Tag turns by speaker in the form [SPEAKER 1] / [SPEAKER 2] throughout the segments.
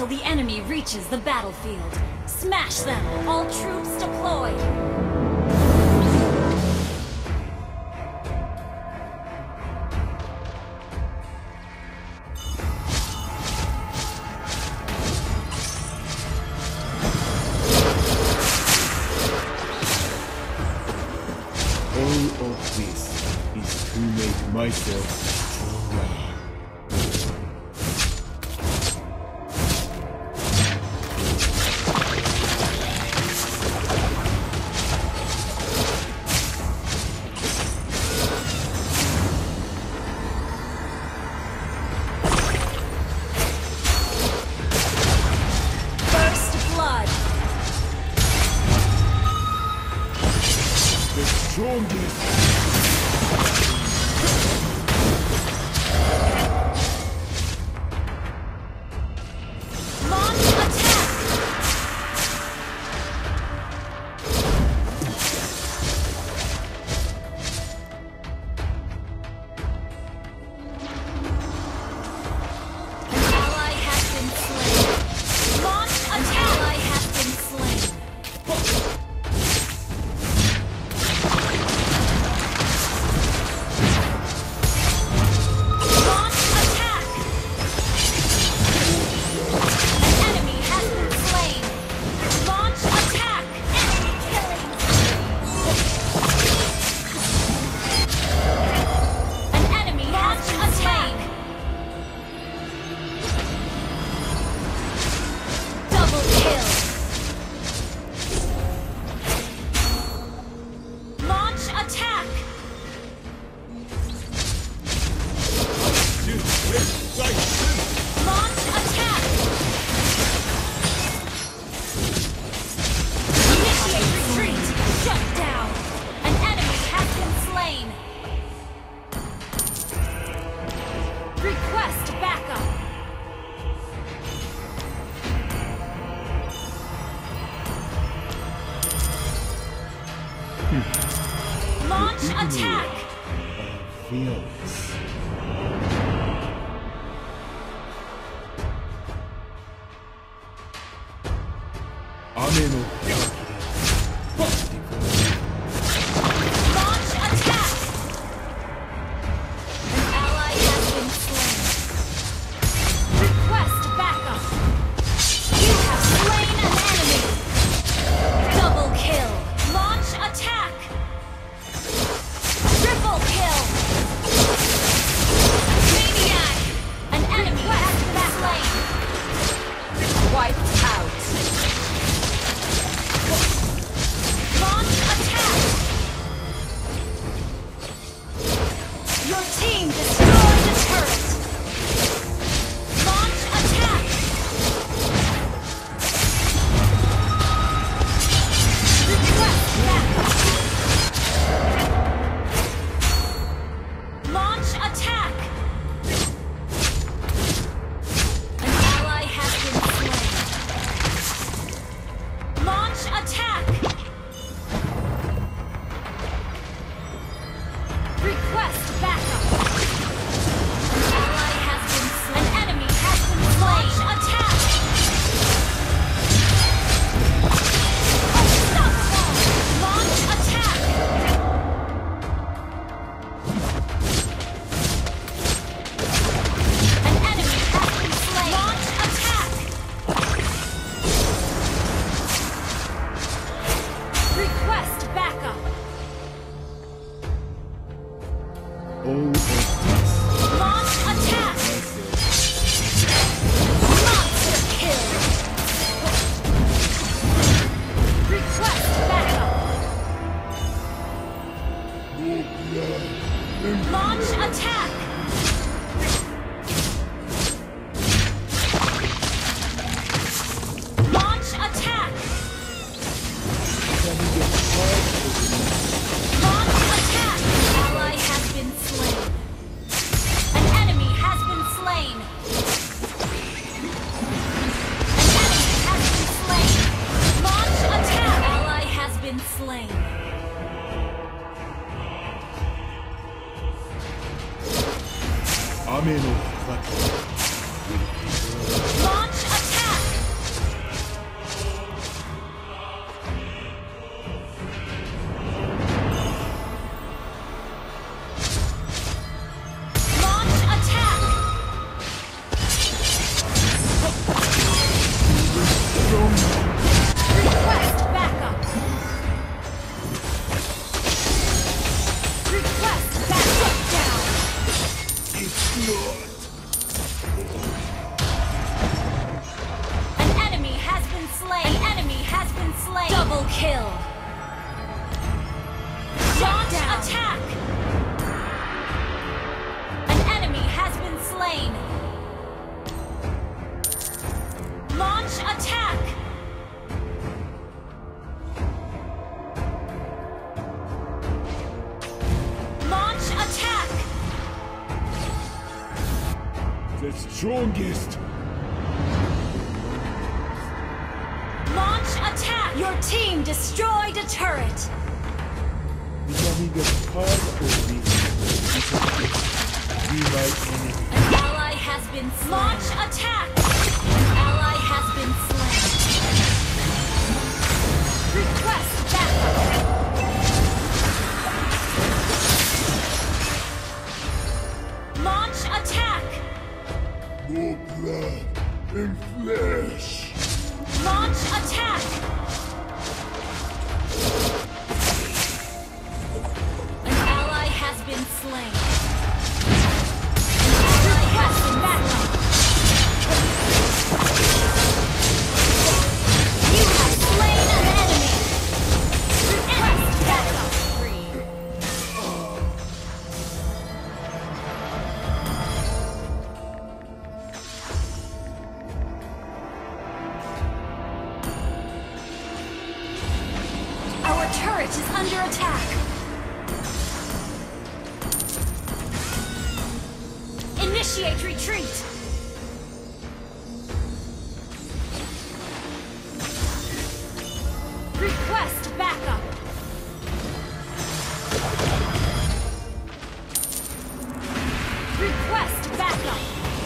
[SPEAKER 1] until the enemy reaches the battlefield. Smash them! All troops deployed!
[SPEAKER 2] All of this is to make myself stronger.
[SPEAKER 1] First blood!
[SPEAKER 2] The strongest.
[SPEAKER 1] Launch attack! An ally has been slain. Launch attack! An ally has been slain. Launch attack! An enemy has been slain. Launch attack! Enemy killing! An enemy has been slain. Double kill! Launch attack! Launch attack! Initiate retreat! Shut down! An enemy has been slain! Request backup! Launch attack!
[SPEAKER 2] Feel this. Ame no
[SPEAKER 1] Launch attack! An ally has been slain. Request backup! You have slain an enemy! Double kill! Launch attack! Triple kill! Maniac! An enemy has been slain! Wiped out! Launch attack! Your team destroyed the turret! Launch attack! Request backup! Launch attack! An ally has been slain. Launch attack! Request backup! An ally has been slain. An enemy has been slain. Launch attack! Unstoppable! Launch attack! An enemy has been slain. Launch attack! Request backup!
[SPEAKER 2] all of this.
[SPEAKER 1] Launch attack! Monster kill! Request backup! Launch attack! Launch attack! Launch attack! Ally has been slain. An enemy has been slain. An enemy has been slain. Launch attack! Ally has been slain.
[SPEAKER 2] Ame no Kaki.
[SPEAKER 1] Launch attack! Double kill. Launch attack. An enemy has been slain. Launch attack. Launch attack.
[SPEAKER 2] The strongest.
[SPEAKER 1] Launch attack. Your team destroyed a turret.
[SPEAKER 2] Becoming a part of me. Be my enemy.
[SPEAKER 1] An ally has been slain. Launch attack. An ally has been slain. Request backup. Launch attack.
[SPEAKER 2] More blood and flesh.
[SPEAKER 1] Launch attack. An ally has been slain. An ally has been backup. You have slain an enemy. Request backup. Our turret is under attack. Initiate retreat. Request backup. Request backup.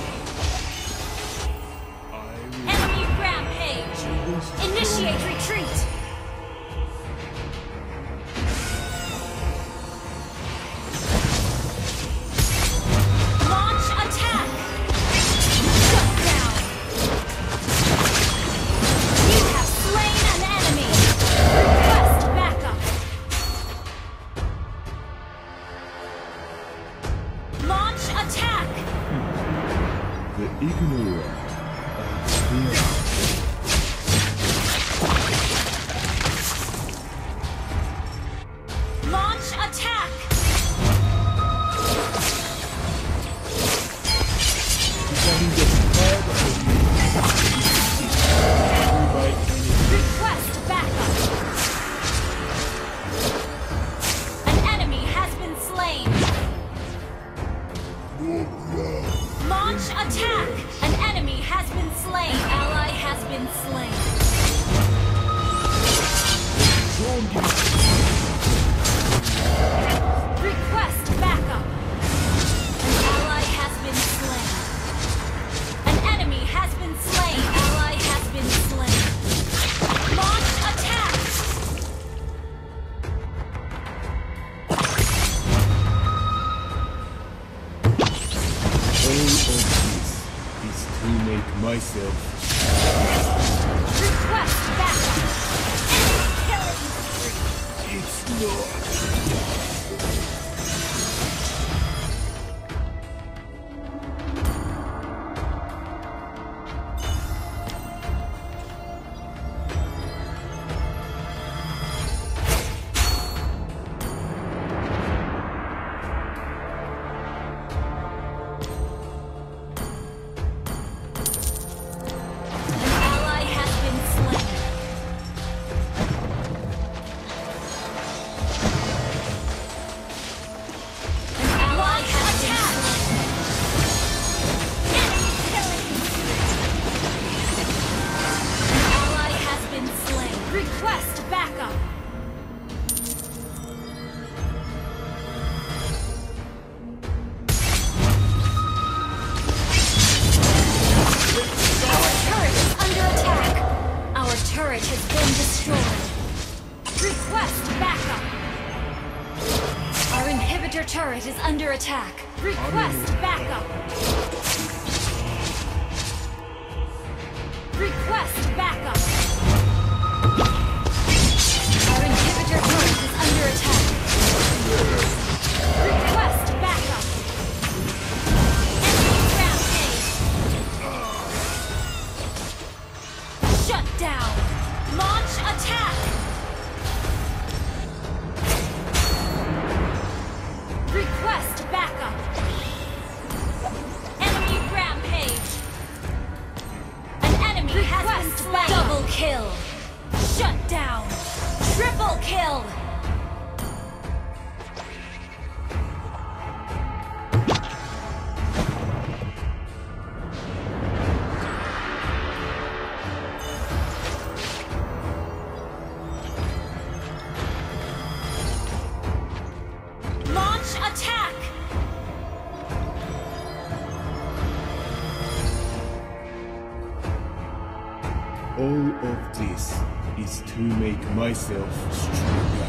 [SPEAKER 1] Enemy rampage. Initiate retreat. Launch attack. Shut down. You have slain an enemy. Request backup. Launch attack.
[SPEAKER 2] The ignorant of fear.
[SPEAKER 1] Launch attack.
[SPEAKER 2] Becoming a part of me. Be my enemy.
[SPEAKER 1] Request backup. An enemy has been slain.
[SPEAKER 2] More blood.
[SPEAKER 1] Launch attack. An enemy has been slain. An ally has been slain.
[SPEAKER 2] Strongest.
[SPEAKER 1] Request backup. An ally has been slain. An enemy has been slain. An ally has been slain. Launch attack.
[SPEAKER 2] All of this is to make myself.
[SPEAKER 1] Request backup. Killing spree.
[SPEAKER 2] It's not.
[SPEAKER 1] An ally has been slain. An ally has been slain. Enemy killing spree. An ally has been slain. Request backup. Our turret is under attack. Our turret has been destroyed. Request backup. Our inhibitor turret is under attack. Request backup. Request backup. Our inhibitor turret is under attack. Request backup. Enemy rampage. Shut down. Launch attack. Request backup. Enemy rampage. An enemy has been slain. Double kill. Shut down. Triple kill. Launch attack.
[SPEAKER 2] All of this is to make myself stronger.